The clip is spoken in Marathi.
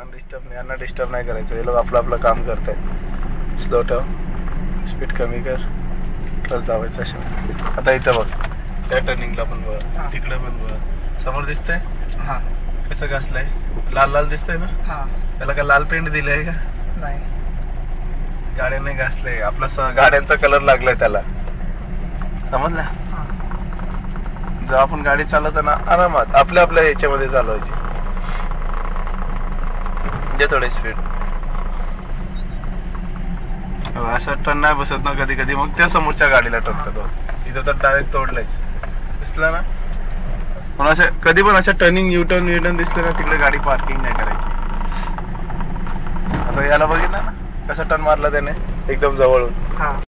यांना डिस्टर्ब नाही करायचं. हे लोक आपलं आपलं काम करतायत. स्लो ठेव, स्पीड कमी कर, प्लस दाबायचं अशा. आता इथं बघ, त्या टर्निंगला पण बघ, तिकडे पण बघ. समोर दिसतंय कसं घासलंय, लाल लाल दिसतंय ना. त्याला काय लाल पेंट दिलंय का? नाही, गाड्याने घासलंय. आपला गाड्यांचा कलर लागलाय त्याला, समजला. जेव्हा आपण गाडी चालवतो ना, आरामात आपल्या आपल्या याच्यामध्ये चालवायची. म्हणजे थोडी स्पीड. अशा टर्न नाही बसत ना कधी कधी, मग त्या समोरच्या गाडीला टक्कर. इथं तर डायरेक्ट तोडलायच. दिसलं ना. म्हणून अशा कधी पण अशा टर्निंग युटर्न दिसलं ना, तिकडे गाडी पार्किंग नाही करायची. आता याला बघितलं ना कसा टर्न मारला त्याने एकदम जवळून.